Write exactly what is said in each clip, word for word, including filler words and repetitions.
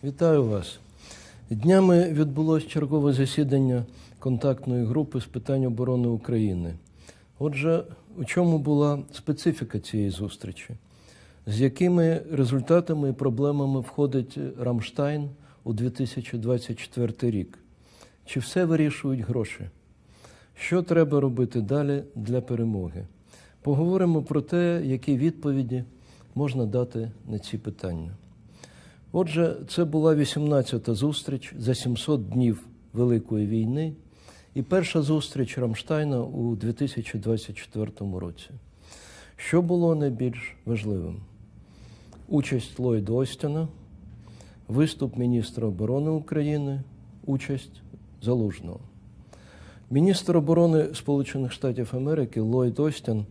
Вітаю вас. Днями відбулось чергове засідання контактної групи з питань оборони України. Отже, у чому була специфіка цієї зустрічі? З якими результатами і проблемами входить Рамштайн у дві тисячі двадцять четвертий рік? Чи все вирішують гроші? Що треба робити далі для перемоги? Поговоримо про те, які відповіді можна дати на ці питання. Отже, це була вісімнадцята зустріч за сімсот днів Великої війни і перша зустріч Рамштайна у дві тисячі двадцять четвертому році. Що було найбільш важливим? Участь Ллойда Остіна, виступ міністра оборони України, участь Залужного. Міністр оборони Сполучених Штатів Америки Ллойд Остін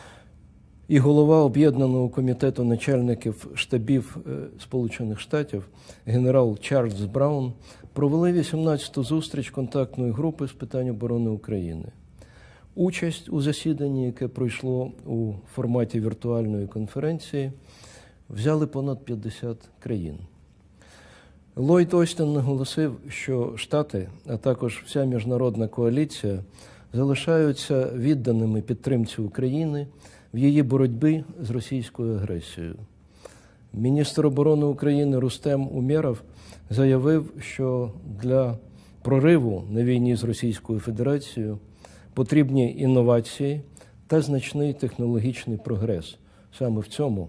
і голова Об'єднаного комітету начальників штабів Сполучених Штатів генерал Чарльз Браун провели вісімнадцяту зустріч контактної групи з питань оборони України. Участь у засіданні, яке пройшло у форматі віртуальної конференції, взяли понад п'ятдесят країн. Ллойд Остін наголосив, що Штати, а також вся міжнародна коаліція залишаються відданими підтримці України в її боротьбі з російською агресією. Міністр оборони України Рустем Умєров заявив, що для прориву на війні з Російською Федерацією потрібні інновації та значний технологічний прогрес. Саме в цьому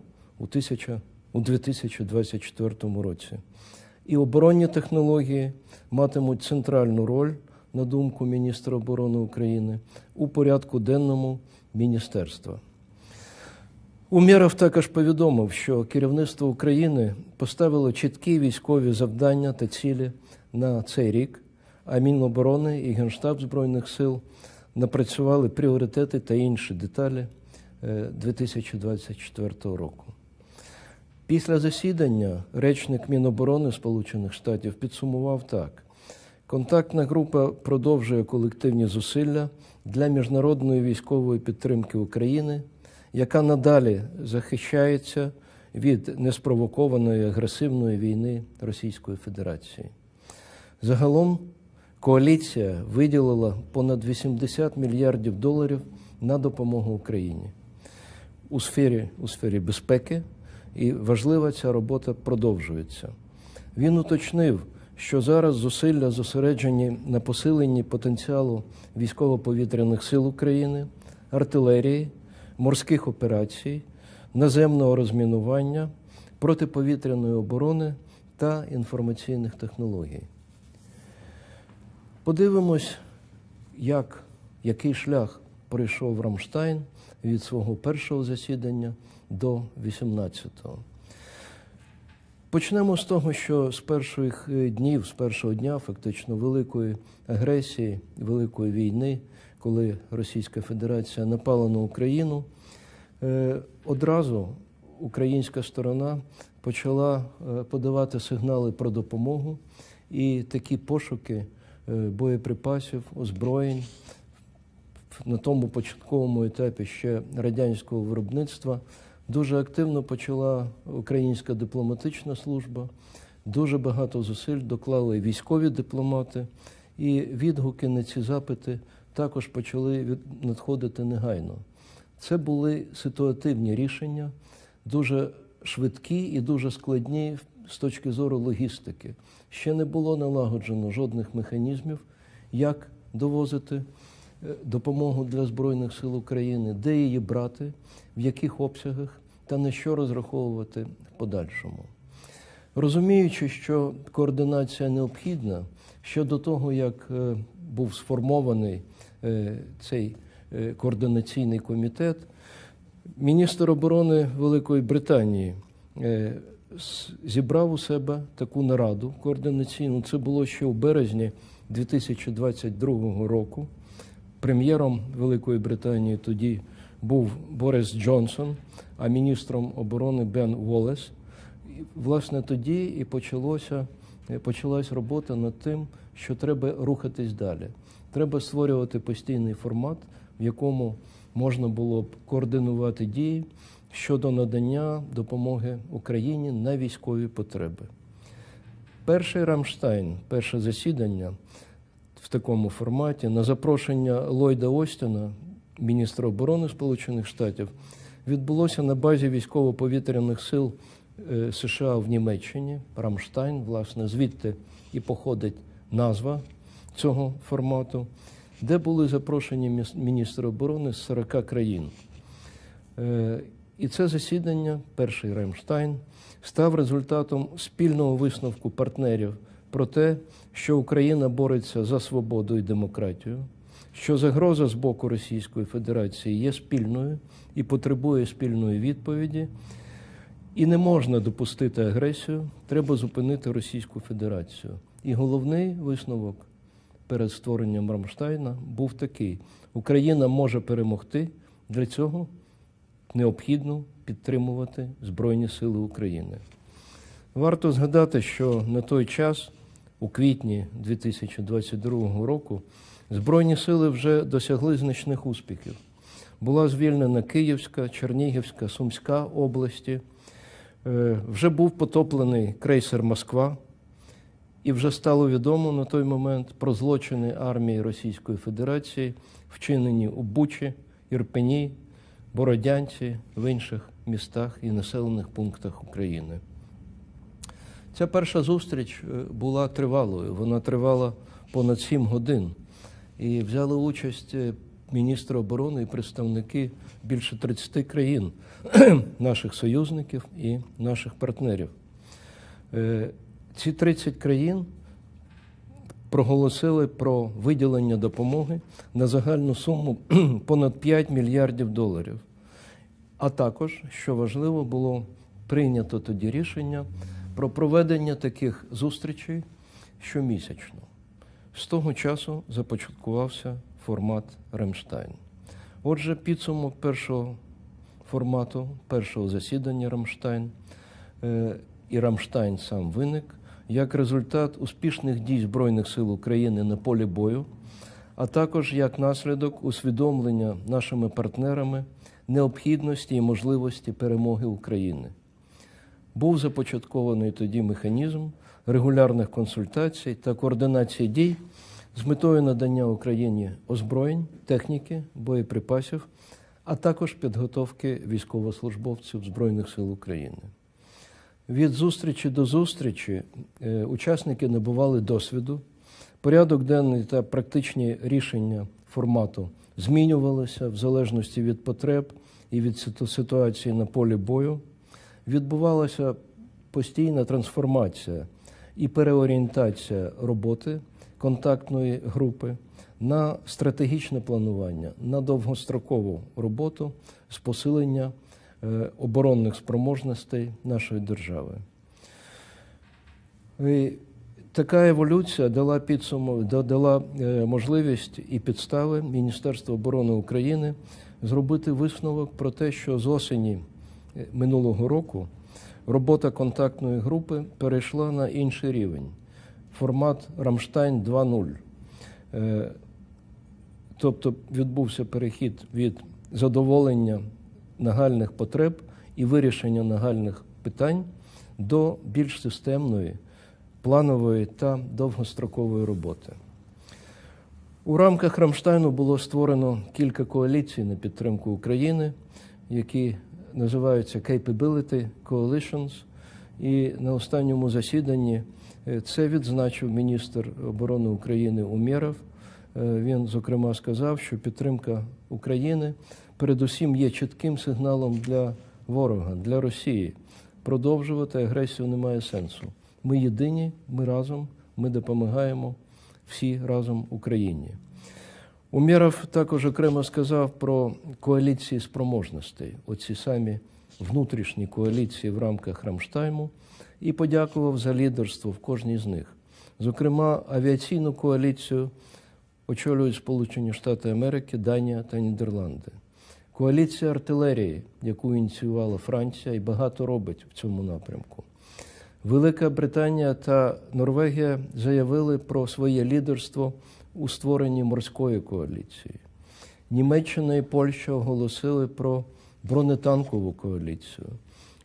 у дві тисячі двадцять четвертому році. І оборонні технології матимуть центральну роль, на думку міністра оборони України, у порядку денному міністерства. Умєров також повідомив, що керівництво України поставило чіткі військові завдання та цілі на цей рік, а Міноборони і Генштаб Збройних сил напрацювали пріоритети та інші деталі дві тисячі двадцять четвертого року. Після засідання речник Міноборони Сполучених Штатів підсумував так. Контактна група продовжує колективні зусилля для міжнародної військової підтримки України, яка надалі захищається від неспровокованої агресивної війни Російської Федерації. Загалом коаліція виділила понад вісімдесят мільярдів доларів на допомогу Україні у сфері, у сфері безпеки, і важлива ця робота продовжується. Він уточнив, що зараз зусилля зосереджені на посиленні потенціалу військово-повітряних сил України, артилерії, морських операцій, наземного розмінування, протиповітряної оборони та інформаційних технологій. Подивимось, як, який шлях пройшов Рамштайн від свого першого засідання до вісімнадцятого. Почнемо з того, що з перших днів, з першого дня фактично великої агресії, великої війни, коли Російська Федерація напала на Україну, одразу українська сторона почала подавати сигнали про допомогу, і такі пошуки боєприпасів, озброєнь на тому початковому етапі ще радянського виробництва дуже активно почала українська дипломатична служба, дуже багато зусиль доклали військові дипломати, і відгуки на ці запити також почали надходити негайно. Це були ситуативні рішення, дуже швидкі і дуже складні з точки зору логістики. Ще не було налагоджено жодних механізмів, як довозити допомогу для Збройних сил України, де її брати, в яких обсягах та на що розраховувати в подальшому. Розуміючи, що координація необхідна, ще до того, як був сформований цей координаційний комітет, міністр оборони Великої Британії зібрав у себе таку нараду координаційну. Це було ще у березні дві тисячі двадцять другого року. Прем'єром Великої Британії тоді був Борис Джонсон, а міністром оборони Бен Воллес. Власне, тоді і почалося, почалась робота над тим, що треба рухатись далі. Треба створювати постійний формат, в якому можна було б координувати дії щодо надання допомоги Україні на військові потреби. Перший Рамштайн, перше засідання в такому форматі на запрошення Ллойда Остіна, міністра оборони Сполучених Штатів, відбулося на базі військово-повітряних сил США в Німеччині, Рамштайн, власне, звідти і походить назва цього формату, де були запрошені міністри оборони з сорока країн. І це засідання, перший Рамштайн, став результатом спільного висновку партнерів про те, що Україна бореться за свободу і демократію, що загроза з боку Російської Федерації є спільною і потребує спільної відповіді, і не можна допустити агресію, треба зупинити Російську Федерацію. І головний висновок перед створенням Рамштайна був такий: Україна може перемогти, для цього необхідно підтримувати Збройні Сили України. Варто згадати, що на той час, у квітні дві тисячі двадцять другого року, Збройні Сили вже досягли значних успіхів. Була звільнена Київська, Чернігівська, Сумська області, вже був потоплений крейсер «Москва», і вже стало відомо на той момент про злочини армії Російської Федерації, вчинені у Бучі, Ірпені, Бородянці, в інших містах і населених пунктах України. Ця перша зустріч була тривалою, вона тривала понад сім годин. І взяли участь міністри оборони і представники більше тридцяти країн, наших союзників і наших партнерів. Ці тридцять країн проголосили про виділення допомоги на загальну суму понад п'ять мільярдів доларів. А також, що важливо, було прийнято тоді рішення про проведення таких зустрічей щомісячно. З того часу започаткувався формат Рамштайн. Отже, підсумок першого формату, першого засідання Рамштайн, і Рамштайн сам виник як результат успішних дій Збройних сил України на полі бою, а також як наслідок усвідомлення нашими партнерами необхідності і можливості перемоги України. Був започаткований тоді механізм регулярних консультацій та координації дій з метою надання Україні озброєнь, техніки, боєприпасів, а також підготовки військовослужбовців Збройних сил України. Від зустрічі до зустрічі учасники набували досвіду, порядок денний та практичні рішення формату змінювалися в залежності від потреб і від ситуації на полі бою. Відбувалася постійна трансформація і переорієнтація роботи контактної групи на стратегічне планування, на довгострокову роботу з посилення оборонних спроможностей нашої держави. І така еволюція дала підсумок, дала можливість і підстави Міністерству оборони України зробити висновок про те, що з осені минулого року робота контактної групи перейшла на інший рівень – формат Рамштайн два нуль. Тобто відбувся перехід від задоволення нагальних потреб і вирішення нагальних питань до більш системної, планової та довгострокової роботи. У рамках Рамштайну було створено кілька коаліцій на підтримку України, які називаються Capability Coalitions, і на останньому засіданні це відзначив міністр оборони України Умєров. Він, зокрема, сказав, що підтримка України передусім є чітким сигналом для ворога, для Росії. Продовжувати агресію немає сенсу. Ми єдині, ми разом, ми допомагаємо всі разом Україні. Умєров також окремо сказав про коаліції спроможностей, оці самі внутрішні коаліції в рамках Рамштайну, і подякував за лідерство в кожній з них. Зокрема, авіаційну коаліцію очолюють Сполучені Штати Америки, Данія та Нідерланди. Коаліція артилерії, яку ініціювала Франція, і багато робить в цьому напрямку. Велика Британія та Норвегія заявили про своє лідерство у створенні морської коаліції. Німеччина і Польща оголосили про бронетанкову коаліцію.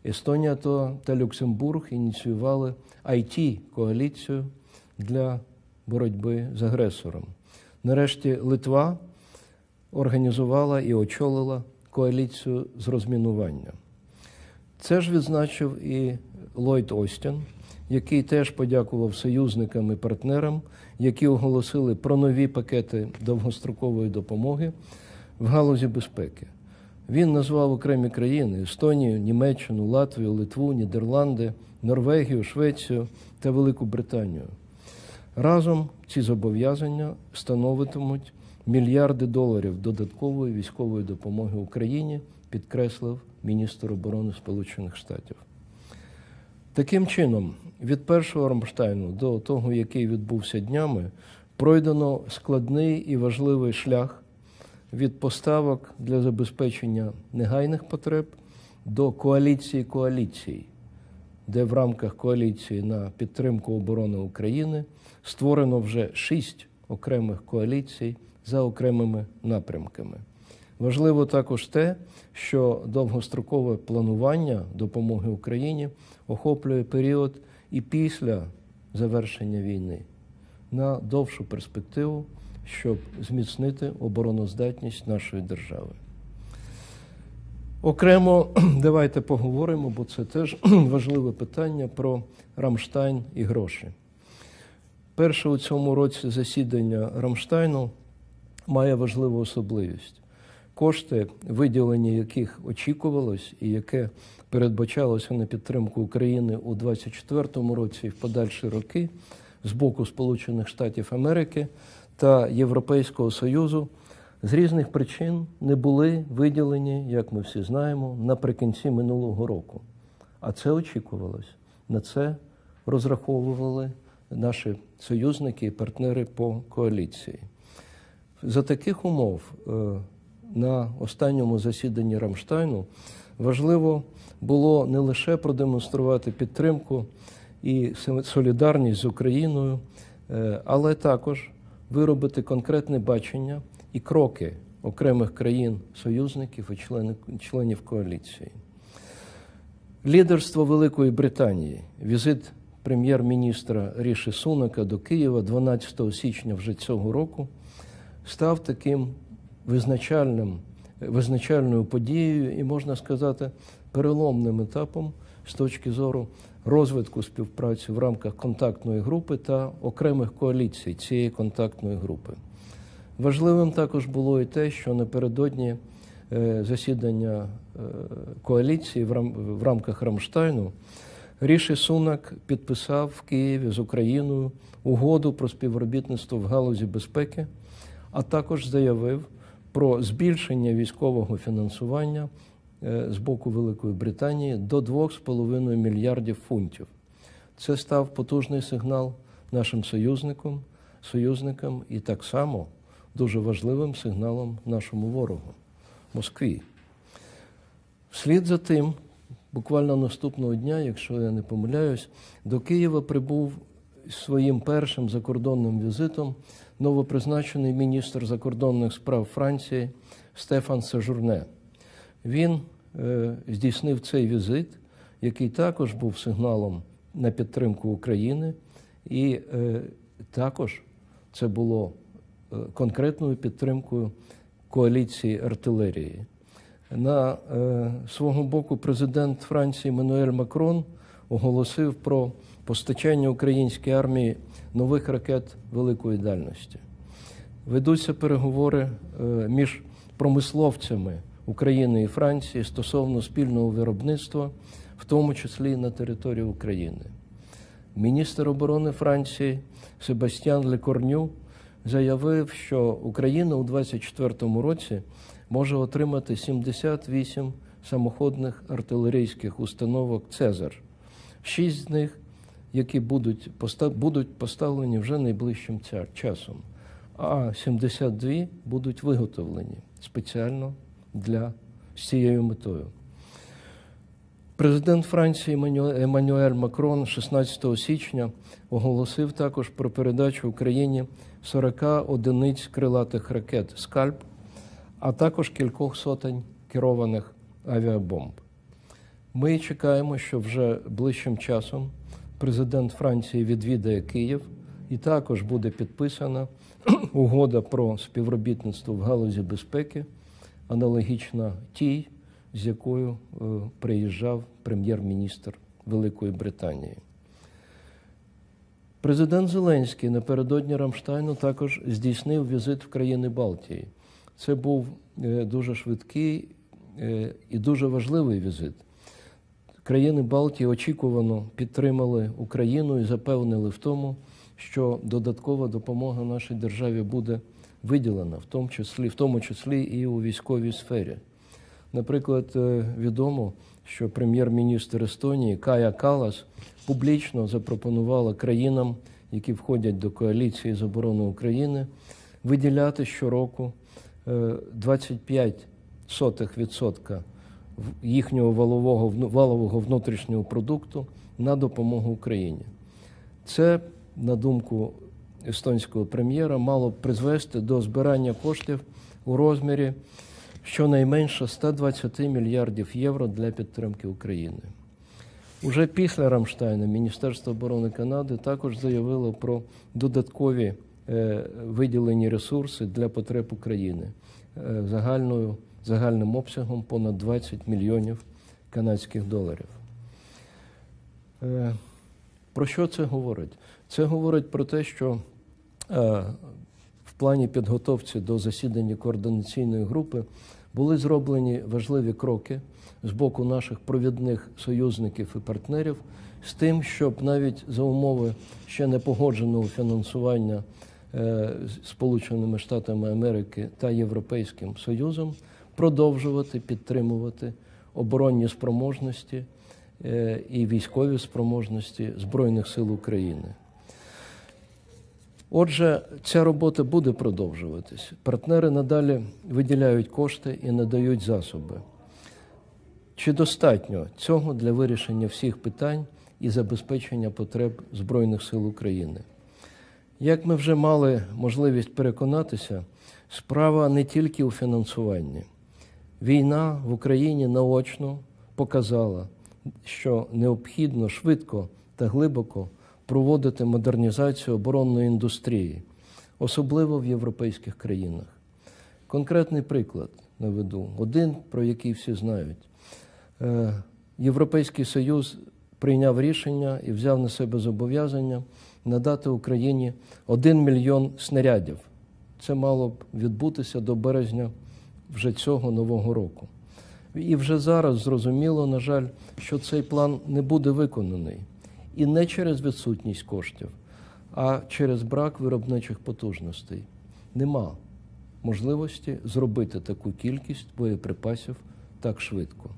Естонія та Люксембург ініціювали ай ті-коаліцію для боротьби з агресором. Нарешті Литва організувала і очолила коаліцію з розмінування. Це ж відзначив і Ллойд Остін, який теж подякував союзникам і партнерам, які оголосили про нові пакети довгострокової допомоги в галузі безпеки. Він назвав окремі країни – Естонію, Німеччину, Латвію, Литву, Нідерланди, Норвегію, Швецію та Велику Британію. Разом ці зобов'язання становитимуть мільярди доларів додаткової військової допомоги Україні, підкреслив міністр оборони Сполучених Штатів. Таким чином, від першого Рамштайну до того, який відбувся днями, пройдено складний і важливий шлях від поставок для забезпечення негайних потреб до коаліції коаліцій, де в рамках коаліції на підтримку оборони України створено вже шість окремих коаліцій за окремими напрямками. Важливо також те, що довгострокове планування допомоги Україні охоплює період і після завершення війни на довшу перспективу, щоб зміцнити обороноздатність нашої держави. Окремо давайте поговоримо, бо це теж важливе питання, про Рамштайн і гроші. Перше у цьому році засідання Рамштайну має важливу особливість. Кошти, виділення яких очікувалось і яке передбачалося на підтримку України у двадцять четвертому році і в подальші роки з боку Сполучених Штатів Америки та Європейського Союзу, з різних причин не були виділені, як ми всі знаємо, наприкінці минулого року. А це очікувалось. На це розраховували наші союзники і партнери по коаліції. За таких умов на останньому засіданні Рамштайну важливо було не лише продемонструвати підтримку і солідарність з Україною, але також виробити конкретне бачення і кроки окремих країн-союзників і членів коаліції. Лідерство Великої Британії, візит прем'єр-міністра Ріші Сунака до Києва дванадцятого січня вже цього року став таким визначальним, визначальною подією і, можна сказати, переломним етапом з точки зору розвитку співпраці в рамках контактної групи та окремих коаліцій цієї контактної групи. Важливим також було і те, що напередодні засідання коаліції в рамках Рамштайну Ріші Сунак підписав в Києві з Україною угоду про співробітництво в галузі безпеки, а також заявив про збільшення військового фінансування з боку Великої Британії до двох з половиною мільярдів фунтів. Це став потужний сигнал нашим союзникам, союзникам і так само дуже важливим сигналом нашому ворогу – Москві. Вслід за тим, буквально наступного дня, якщо я не помиляюсь, до Києва прибув своїм першим закордонним візитом новопризначений міністр закордонних справ Франції Стефан Сежурне. Він е, здійснив цей візит, який також був сигналом на підтримку України, і е, також це було е, конкретною підтримкою коаліції артилерії. На е, свого боку президент Франції Еммануель Макрон оголосив про постачання українській армії нових ракет великої дальності. Ведуться переговори е, між промисловцями України і Франції стосовно спільного виробництва, в тому числі на території України. Міністр оборони Франції Себастьян Лекорню заявив, що Україна у двадцять четвертому році може отримати сімдесят вісім самоходних артилерійських установок «Цезар». Шість з них, які будуть, будуть поставлені вже найближчим часом, а сімдесят дві будуть виготовлені спеціально для з цією метою. Президент Франції Еммануель Макрон шістнадцятого січня оголосив також про передачу Україні сорока одиниць крилатих ракет «Скальп», а також кількох сотень керованих авіабомб. Ми чекаємо, що вже ближчим часом президент Франції відвідає Київ і також буде підписана угода про співробітництво в галузі безпеки, аналогічна тій, з якою е, приїжджав прем'єр-міністр Великої Британії. Президент Зеленський напередодні Рамштайну також здійснив візит в країни Балтії. Це був е, дуже швидкий е, і дуже важливий візит. Країни Балтії очікувано підтримали Україну і запевнили в тому, що додаткова допомога нашій державі буде виділена, в тому числі, в тому числі і у військовій сфері. Наприклад, відомо, що прем'єр-міністр Естонії Кая Каллас публічно запропонувала країнам, які входять до коаліції з оборони України, виділяти щороку двадцять п'ять сотих відсотка їхнього валового, валового внутрішнього продукту на допомогу Україні. Це, на думку естонського прем'єра, мало б призвести до збирання коштів у розмірі щонайменше сто двадцять мільярдів євро для підтримки України. Уже після Рамштайну Міністерство оборони Канади також заявило про додаткові е, виділені ресурси для потреб України е, загальною, загальним обсягом понад двадцять мільйонів канадських доларів. Е, про що це говорить? Це говорить про те, що е, в плані підготовці до засідання координаційної групи були зроблені важливі кроки з боку наших провідних союзників і партнерів з тим, щоб навіть за умови ще не погодженого фінансування е, Сполученими Штатами Америки та Європейським Союзом продовжувати підтримувати оборонні спроможності е, і військові спроможності Збройних сил України. Отже, ця робота буде продовжуватись. Партнери надалі виділяють кошти і надають засоби. Чи достатньо цього для вирішення всіх питань і забезпечення потреб Збройних сил України? Як ми вже мали можливість переконатися, справа не тільки у фінансуванні. Війна в Україні наочно показала, що необхідно швидко та глибоко проводити модернізацію оборонної індустрії, особливо в європейських країнах. Конкретний приклад наведу, один, про який всі знають. Європейський Союз прийняв рішення і взяв на себе зобов'язання надати Україні один мільйон снарядів. Це мало б відбутися до березня вже цього нового року. І вже зараз зрозуміло, на жаль, що цей план не буде виконаний. І не через відсутність коштів, а через брак виробничих потужностей. Нема можливості зробити таку кількість боєприпасів так швидко.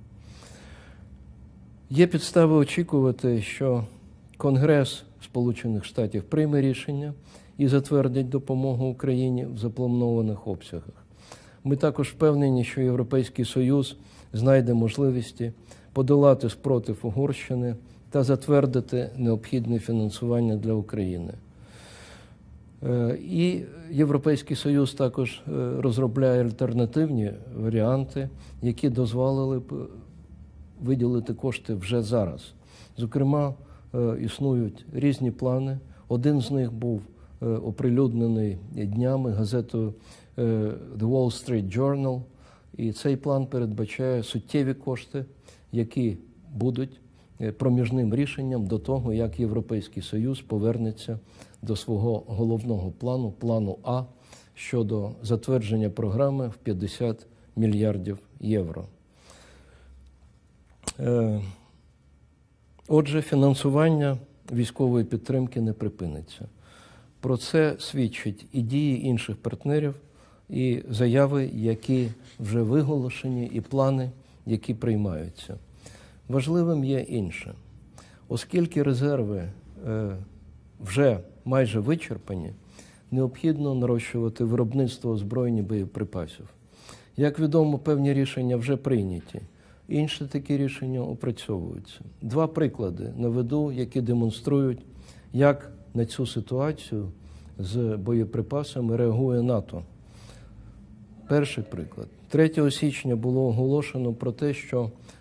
Є підстави очікувати, що Конгрес Сполучених Штатів прийме рішення і затвердить допомогу Україні в запланованих обсягах. Ми також впевнені, що Європейський Союз знайде можливості подолати спротив Угорщини та затвердити необхідне фінансування для України. І Європейський Союз також розробляє альтернативні варіанти, які дозволили б виділити кошти вже зараз. Зокрема, існують різні плани. Один з них був оприлюднений днями газетою The Wall Street Journal, і цей план передбачає суттєві кошти, які будуть проміжним рішенням до того, як Європейський Союз повернеться до свого головного плану, плану А, щодо затвердження програми в п'ятдесят мільярдів євро. Отже, фінансування військової підтримки не припиниться. Про це свідчать і дії інших партнерів, і заяви, які вже виголошені, і плани, які приймаються. Важливим є інше. Оскільки резерви е, вже майже вичерпані, необхідно нарощувати виробництво озброєнь боєприпасів. Як відомо, певні рішення вже прийняті. Інші такі рішення опрацьовуються. Два приклади наведу, які демонструють, як на цю ситуацію з боєприпасами реагує НАТО. Перший приклад. третього січня було оголошено про те, що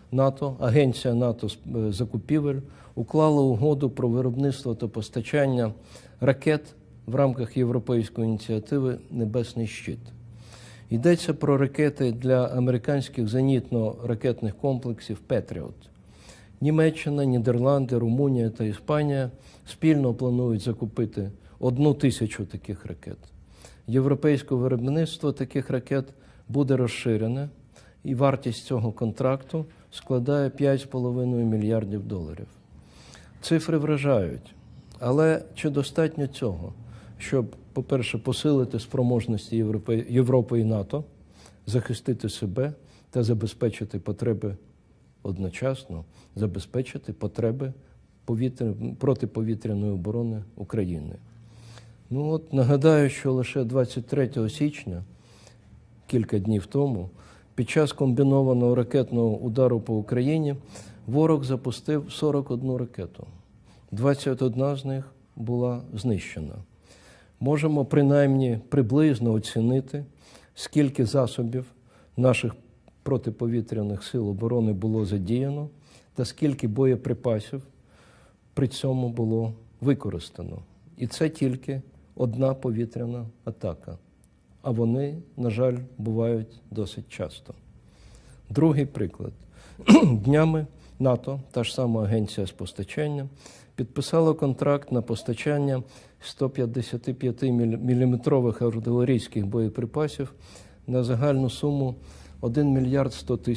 НАТО, Агенція НАТО з закупівель уклала угоду про виробництво та постачання ракет в рамках європейської ініціативи «Небесний щит». Йдеться про ракети для американських зенітно-ракетних комплексів «Петріот». Німеччина, Нідерланди, Румунія та Іспанія спільно планують закупити одну тисячу таких ракет. Європейське виробництво таких ракет буде розширене, і вартість цього контракту складає п'ять з половиною мільярдів доларів. Цифри вражають, але чи достатньо цього, щоб, по-перше, посилити спроможності Європи, Європи і НАТО, захистити себе та забезпечити потреби одночасно, забезпечити потреби повітря... протиповітряної оборони України. Ну от, нагадаю, що лише двадцять третього січня, кілька днів тому, під час комбінованого ракетного удару по Україні ворог запустив сорок одну ракету. двадцять одна з них була знищена. Можемо принаймні приблизно оцінити, скільки засобів наших протиповітряних сил оборони було задіяно та скільки боєприпасів при цьому було використано. І це тільки одна повітряна атака. А вони, на жаль, бувають досить часто. Другий приклад. Днями НАТО, та ж сама агенція з постачання, підписала контракт на постачання сто п'ятдесят п'ять міліметрових артилерійських боєприпасів на загальну суму один мільярд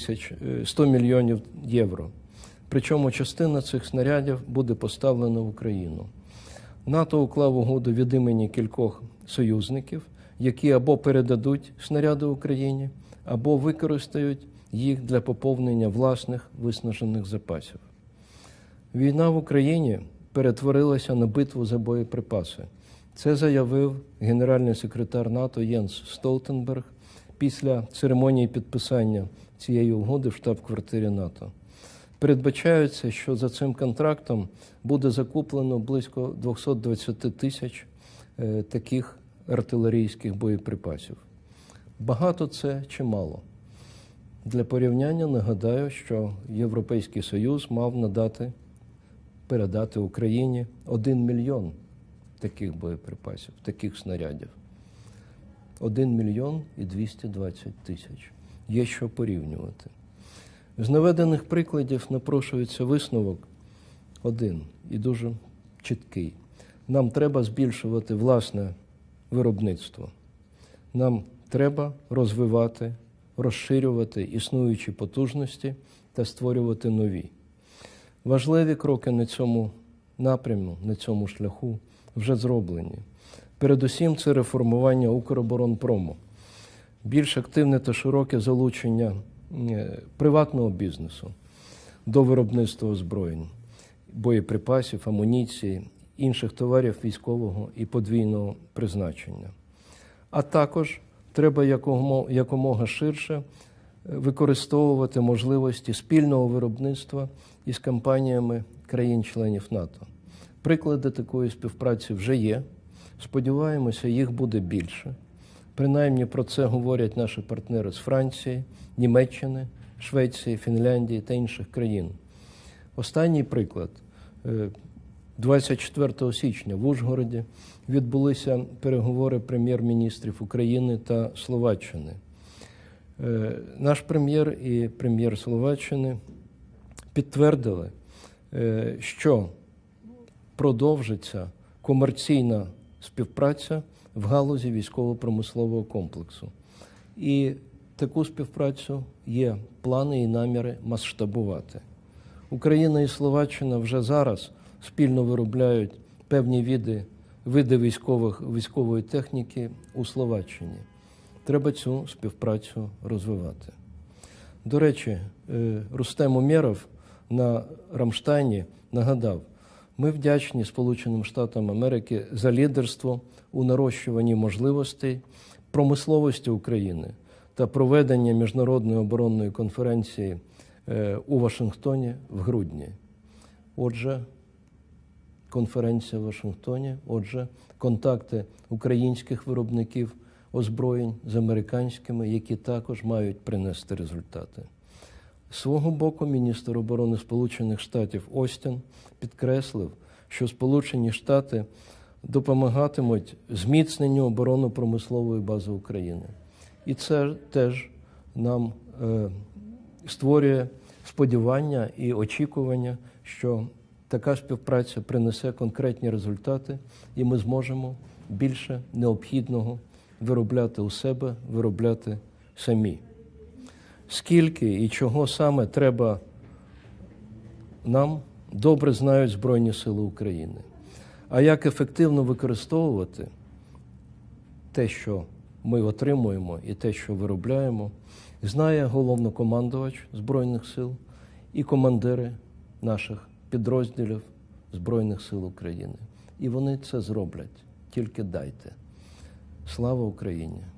сто мільйонів євро. Причому частина цих снарядів буде поставлена в Україну. НАТО уклав угоду від імені кількох союзників, які або передадуть снаряди Україні, або використають їх для поповнення власних виснажених запасів. Війна в Україні перетворилася на битву за боєприпаси. Це заявив генеральний секретар НАТО Єнс Столтенберг після церемонії підписання цієї угоди в штаб-квартирі НАТО. Передбачається, що за цим контрактом буде закуплено близько двісті двадцять тисяч е, таких артилерійських боєприпасів. Багато це чи мало? Для порівняння нагадаю, що Європейський Союз мав надати, передати Україні один мільйон таких боєприпасів, таких снарядів. один мільйон і двісті двадцять тисяч. Є що порівнювати. З наведених прикладів напрошується висновок один і дуже чіткий. Нам треба збільшувати власне виробництво. Нам треба розвивати, розширювати існуючі потужності та створювати нові. Важливі кроки на цьому напрямку, на цьому шляху вже зроблені. Передусім це реформування Укроборонпрому, більш активне та широке залучення приватного бізнесу до виробництва озброєнь, боєприпасів, амуніції, інших товарів військового і подвійного призначення. А також треба якомога ширше використовувати можливості спільного виробництва із компаніями країн-членів НАТО. Приклади такої співпраці вже є. Сподіваємося, їх буде більше. Принаймні про це говорять наші партнери з Франції, Німеччини, Швеції, Фінляндії та інших країн. Останній приклад. двадцять четвертого січня в Ужгороді відбулися переговори прем'єр-міністрів України та Словаччини. Наш прем'єр і прем'єр Словаччини підтвердили, що продовжиться комерційна співпраця в галузі військово-промислового комплексу. І таку співпрацю є плани і наміри масштабувати. Україна і Словаччина вже зараз спільно виробляють певні види, види військових, військової техніки у Словаччині. Треба цю співпрацю розвивати. До речі, Рустем Умєров на Рамштайні нагадав, ми вдячні Сполученим Штатам Америки за лідерство у нарощуванні можливостей промисловості України та проведення міжнародної оборонної конференції у Вашингтоні в грудні. Отже, конференція в Вашингтоні, отже, контакти українських виробників озброєнь з американськими, які також мають принести результати. З свого боку, міністр оборони Сполучених Штатів Остін підкреслив, що Сполучені Штати допомагатимуть зміцненню оборонно-промислової бази України. І це теж нам е, створює сподівання і очікування, що така співпраця принесе конкретні результати, і ми зможемо більше необхідного виробляти у себе, виробляти самі. Скільки і чого саме треба нам, добре знають Збройні Сили України. А як ефективно використовувати те, що ми отримуємо, і те, що виробляємо, знає головнокомандувач Збройних Сил і командири наших підрозділів Збройних Сил України. І вони це зроблять. Тільки дайте. Слава Україні!